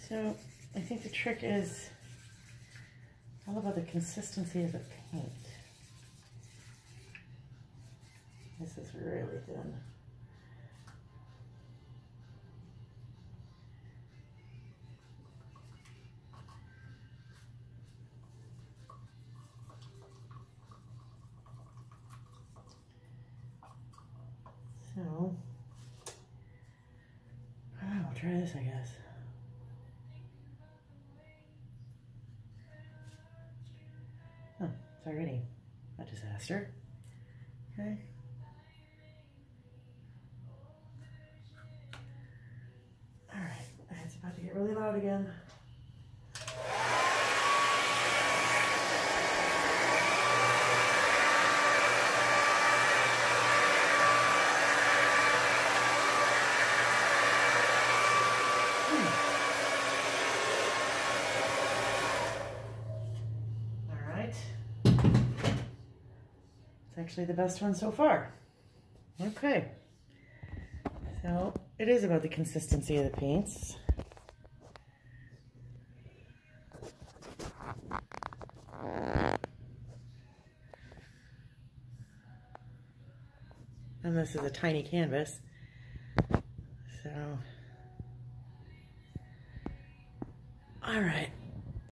So I think the trick is all about the consistency of the paint. This is really thin. So, I'll try this, I guess. Oh, it's already a disaster. Okay. All right, it's about to get really loud again. Actually the best one so far. Okay, so it is about the consistency of the paints. And this is a tiny canvas, so all right.